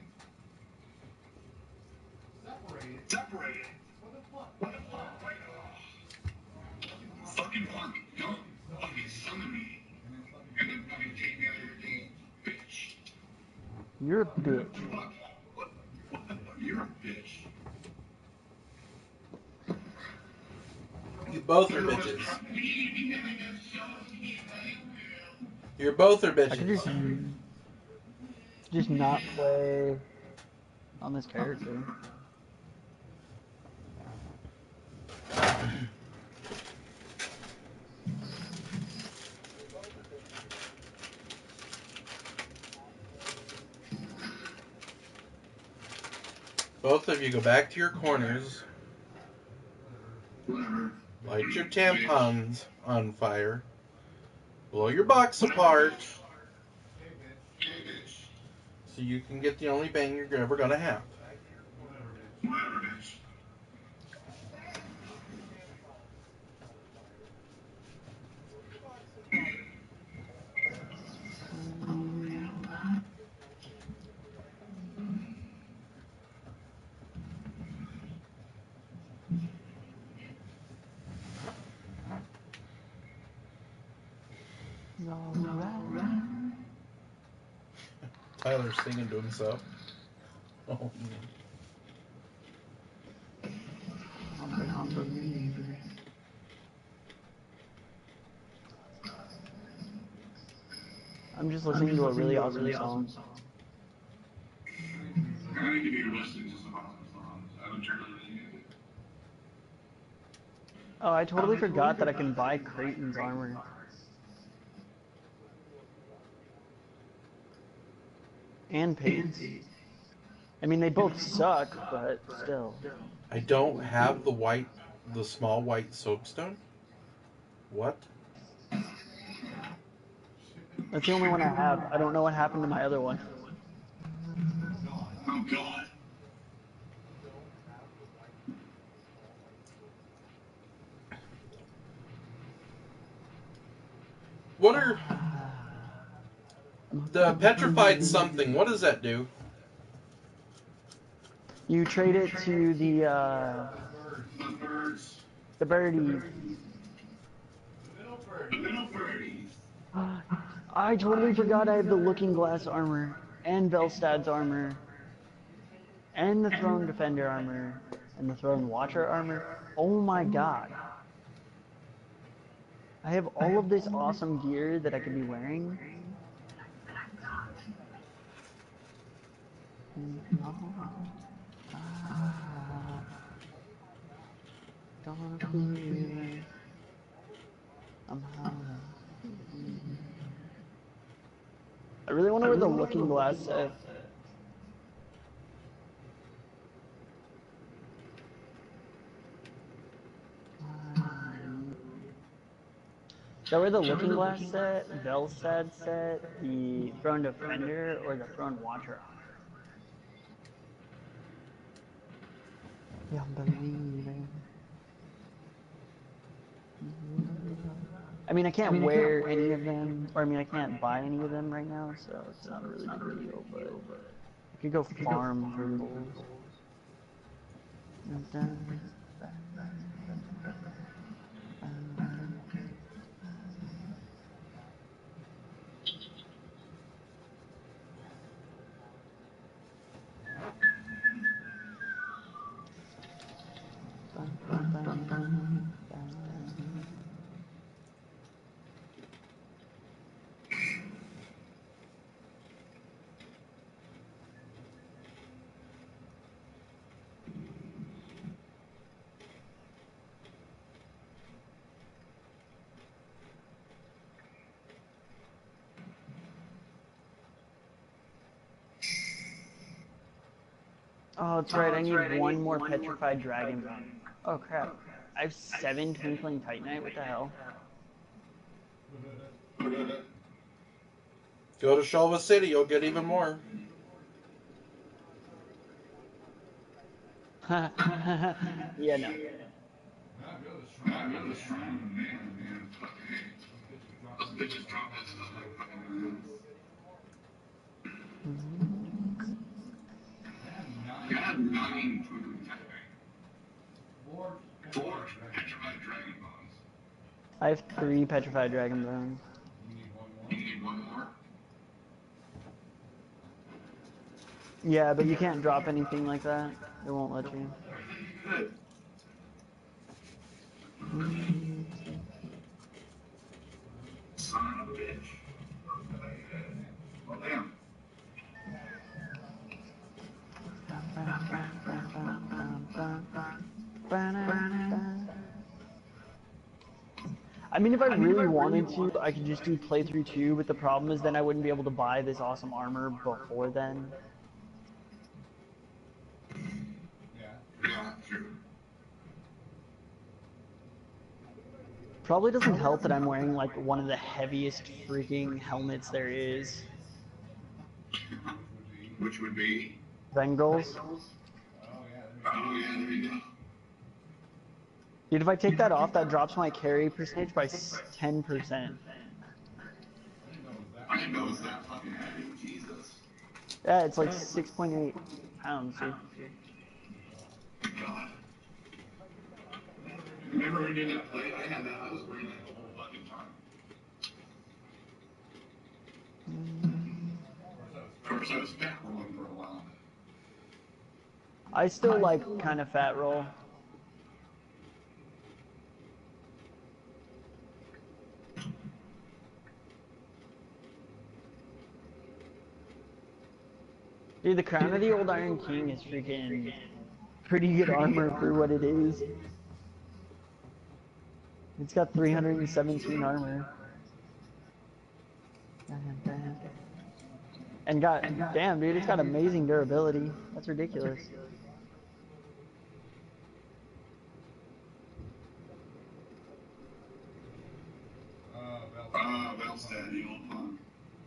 Separated. What the fuck? Like, oh. Fucking punk. Don't fucking summon me. And then fucking take me out of your game, bitch. You're a bitch. Fuck. What? What the fuck? You're a bitch. You both are bitches. You're both are I could bitches. just just not play on this character. Both of you go back to your corners. Light your tampons on fire. Blow your box apart. So you can get the only bang you're ever gonna have. Tyler's singing to himself. Oh man. I'm just listening to a really awesome song. I need to be listening to some awesome songs. I haven't turned on anything. Oh, I totally forgot that I can buy Creighton's armor. And Peyton's. I mean, they both suck, but still. I don't have the white, the small white soapstone. What? That's the only one I have. I don't know what happened to my other one. Oh God. What are the petrified something? What does that do? You trade it to the, uh, The birds. the birdie. The little birdies. I totally forgot I have the Looking Glass armor, and Velstad's armor, and the Throne Defender armor, and the Throne Watcher armor. Oh my god. I have all of this awesome gear that I could be wearing. I really want to wear the Looking Glass set. Should I wear the Looking Glass set, Velstad set, the Throne Defender, or the Throne Watcher armor? Yeah, I'm believing. I mean, I can't I mean, wear I can't any of them, or I mean, I can't buy any of them right now, so it's not a really big deal, but I could go farm for bulls. Oh, that's right. I need one more petrified dragon bone. Oh crap! I have seven twinkling titanite. What the hell? Go to Shulva City, you'll get even more. Yeah, no. Not really strong, man, man. Fucking those bitches drop that stuff like fucking. I have nine food typing. Four petrified dragon bones. I have three petrified dragon bones. You need one more? Yeah, but you can't drop anything like that. It won't let you. Good. Son of a bitch. Well, damn. I mean, if I really wanted to, I could just do playthrough two, but the problem is then I wouldn't be able to buy this awesome armor before then. Yeah, true. Probably doesn't help that I'm wearing like one of the heaviest freaking helmets there is. Which would be? Bengals. Oh, yeah, there you go. Dude, if I take that off, that drops my carry percentage by ten percent. I didn't know it was that fucking heavy. Jesus. Yeah, it's like six point eight pounds, dude. God. Remember when you did that play? I had that. I was wearing that the whole fucking time. Of course, I was fat rolling for a while. I still like kind of fat roll. Dude, the Crown of the Old Iron King is freaking pretty good armor for what it is. It's got three hundred seventeen armor. And got, damn dude, it's got amazing durability. That's ridiculous. Ah, Belstead, the old punk.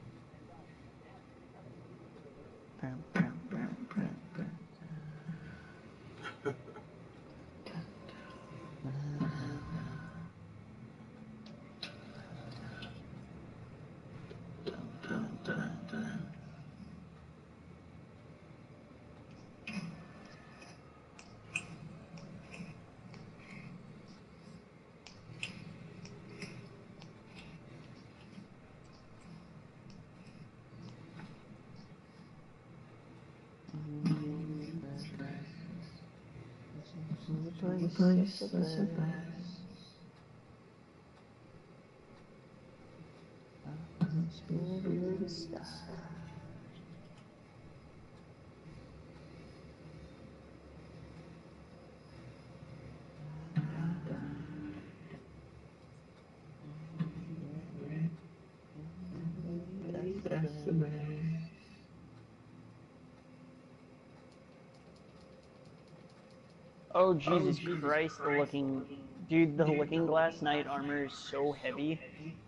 Oh Jesus Christ, the looking, dude, the Looking Glass Knight armor is so heavy.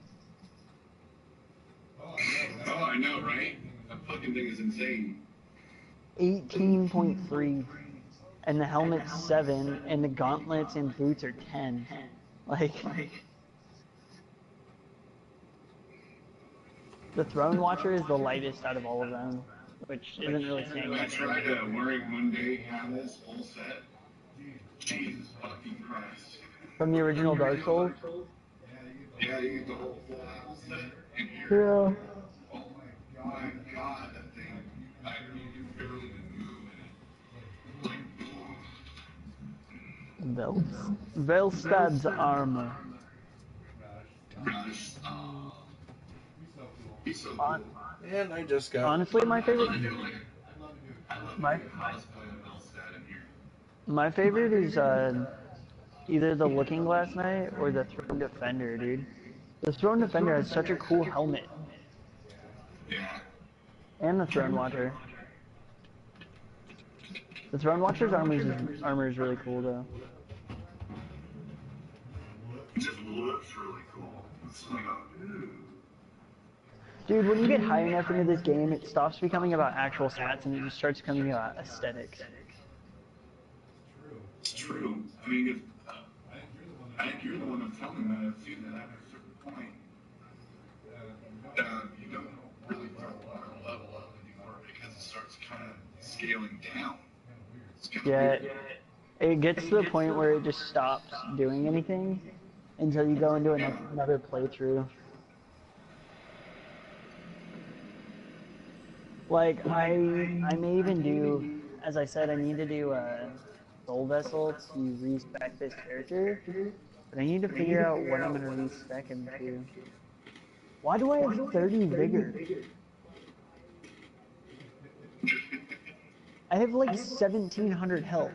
Oh, I know, right? That fucking thing is insane. eighteen point three, and the helmet's seven, and the gauntlets and boots are ten. Like, the Throne Watcher is the lightest out of all of them, which isn't really saying I much. tried uh, wearing Monday Hamill's full set. Jesus fucking Christ. From the original Dark Souls? Yeah, you get the whole full Hamil set in here. Yeah. Oh my god, that thing. I you barely even move in it. Vel Velstad's armor. Gosh, oh. He's so cool. On And I just got. honestly, my favorite, I do like it. I love my, the cosplay of Belstead in here. my favorite is uh, either the Looking Glass Knight or the Throne Defender, dude. The Throne Defender has such a cool helmet. Yeah. And the Throne Watcher. The Throne Watcher's armor is, armor is really cool, though. It just looks really cool. It's like, ooh. Dude, when you get high enough into this game, it stops becoming about actual stats and it just starts becoming about aesthetics. It's true. I mean, if, uh, I think you're the one that's telling me that I've seen that at a certain point, uh, you don't really want to level up anymore because it starts kind of scaling down. It's kind Yeah, of weird. it gets to the point where it just stops doing anything until you go into an, another playthrough. Like, I I may even do, as I said, I need to do a Soul Vessel to respec this character, but I need to figure out what I'm going to respec him to. Why do I have thirty Vigor? I have like seventeen hundred health.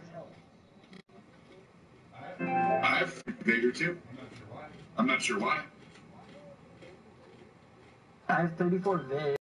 I have Vader too. I'm not sure why. I have thirty-four Vig.